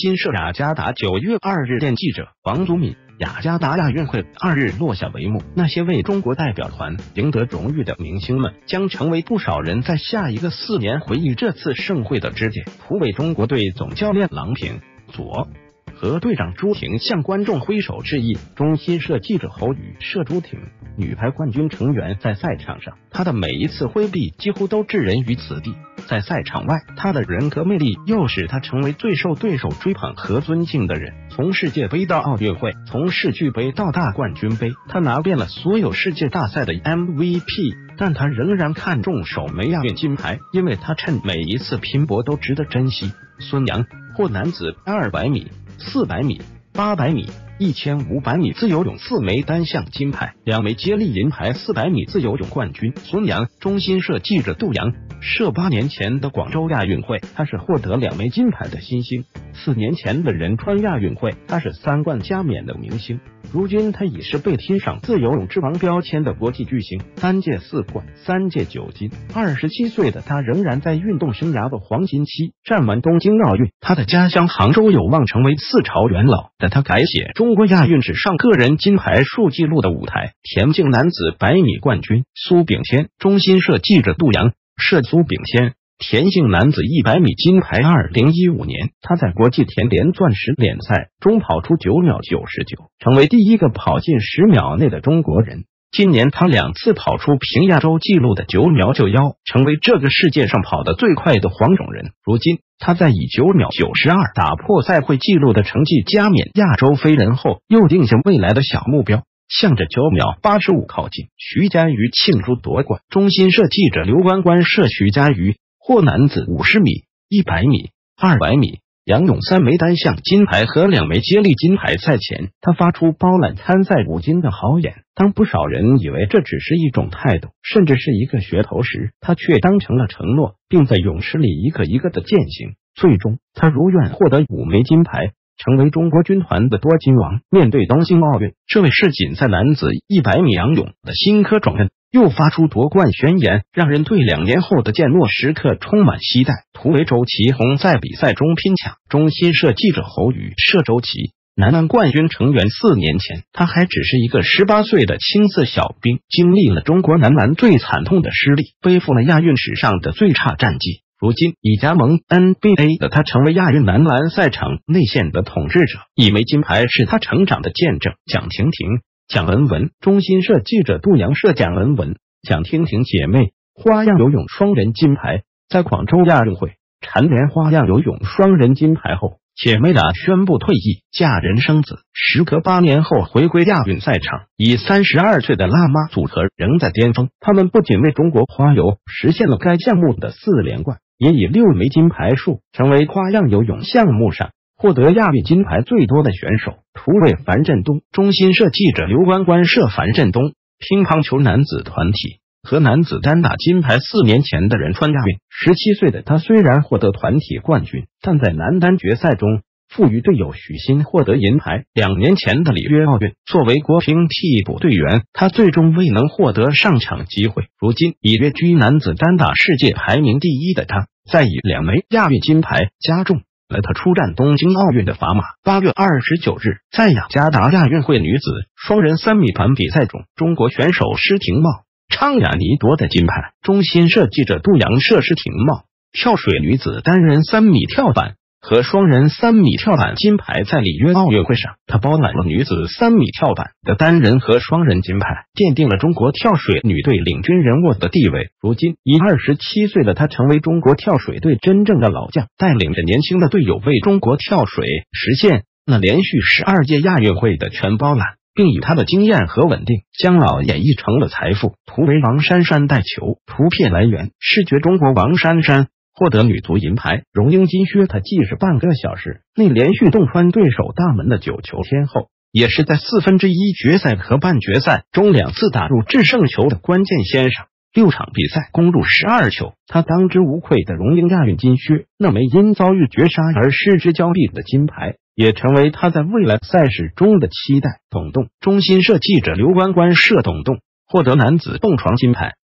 新社雅加达9月2日电记者王祖敏，雅加达亚运会2日落下帷幕，那些为中国代表团赢得荣誉的明星们，将成为不少人在下一个4年回忆这次盛会的支点。图为中国队总教练郎平、左和队长朱婷向观众挥手致意。中新社记者侯宇摄朱婷，女排冠军成员在赛场上，她的每一次挥臂几乎都置人于死地。在赛场外，她的人格魅力又使她成为最受对手追捧和尊敬的人。从世界杯到奥运会，从世俱杯到大冠军杯，她拿遍了所有世界大赛的 MVP， 但她仍然看重首枚亚运金牌，因为她趁每一次拼搏都值得珍惜。孙杨获男子200米、400米、800米、1500米自由泳4枚单项金牌，2枚接力银牌，400米自由泳冠军。孙杨，中新社记者杜阳，涉8年前的广州亚运会，他是获得2枚金牌的新星；4年前的仁川亚运会，他是3冠加冕的明星。如今他已是被贴上自由泳之王标签的国际巨星，3届4冠，3届9金。27岁的他仍然在运动生涯的黄金期。战完东京奥运，他的家乡杭州有望成为4朝元老，但他改写中国亚运史上个人金牌数纪录的舞台。田径男子100米冠军苏炳添，中新社记者杜阳摄苏炳添。田径男子100米金牌，2015年他在国际田联钻石联赛中跑出9秒99，成为第一个跑进10秒内的中国人。今年他2次跑出平亚洲纪录的9秒91，成为这个世界上跑得最快的黄种人。如今他在以9秒92打破赛会纪录的成绩加冕亚洲飞人后，又定下未来的小目标，向着9秒85靠近。徐嘉余庆祝夺冠，中新社记者刘关关摄徐嘉余获男子50米、100米、200米、仰泳3枚单项金牌和2枚接力金牌。赛前他发出包揽参赛5金的豪言，当不少人以为这只是一种态度，甚至是一个噱头时，他却当成了承诺，并在泳池里一个一个的践行。最终他如愿获得5枚金牌，成为中国军团的多金王。面对东京奥运，这位世锦赛男子100米仰泳的新科种人又发出夺冠宣言，让人对2年后的建诺时刻充满期待。图为周启红在比赛中拼抢，中新社记者侯宇摄周琦，男篮冠军成员4年前他还只是一个18岁的青涩小兵，经历了中国男篮最惨痛的失利，背负了亚运史上的最差战绩。如今已加盟 NBA 的他成为亚运男篮赛场内线的统治者，1枚金牌是他成长的见证。蒋婷婷、蒋雯雯，中新社记者杜阳摄蒋雯雯、蒋婷婷姐妹花样游泳双人金牌。在广州亚运会蝉联花样游泳双人金牌后，姐妹俩宣布退役，嫁人生子，时隔8年后回归亚运赛场。以32岁的辣妈组合仍在巅峰，他们不仅为中国花游实现了该项目的4连冠，也以6枚金牌数成为花样游泳项目上获得亚运金牌最多的选手。图为樊振东，中新社记者刘关关摄樊振东，乒乓球男子团体和男子单打金牌。4年前的仁川亚运，17岁的他虽然获得团体冠军，但在男单决赛中负于队友许昕获得银牌。2年前的里约奥运，作为国乒替补队员，他最终未能获得上场机会。如今以跃居男子单打世界排名第1的他，再以2枚亚运金牌加重了他出战东京奥运的砝码。8月29日，在雅加达亚运会女子双人3米团比赛中，中国选手施廷懋、昌雅妮夺得金牌。中新社记者杜阳摄施廷懋跳水女子单人3米跳板和双人3米跳板金牌。在里约奥运会上，他包揽了女子3米跳板的单人和双人金牌，奠定了中国跳水女队领军人物的地位。如今以27岁的他成为中国跳水队真正的老将，带领着年轻的队友为中国跳水实现了连续12届亚运会的全包揽，并以他的经验和稳定将老演绎成了财富。图为王珊珊带球，图片来源视觉中国。王珊珊获得女足银牌，荣膺金靴。她既是半个小时内连续洞穿对手大门的9球天后，也是在1/4决赛和半决赛中2次打入制胜球的关键先生。6场比赛攻入12球，他当之无愧的荣膺亚运金靴。那枚因遭遇绝杀而失之交臂的金牌，也成为他在未来赛事中的期待。董栋，中新社记者刘关关摄董栋获得男子蹦床金牌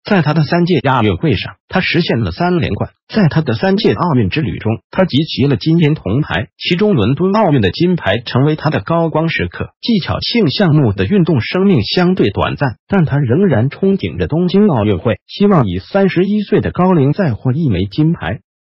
在他的3届亚运会上，他实现了3连冠。在他的3届奥运之旅中，他集齐了金银铜牌，其中伦敦奥运的金牌成为他的高光时刻。技巧性项目的运动生命相对短暂，但他仍然憧憬着东京奥运会，希望以31岁的高龄再获1枚金牌。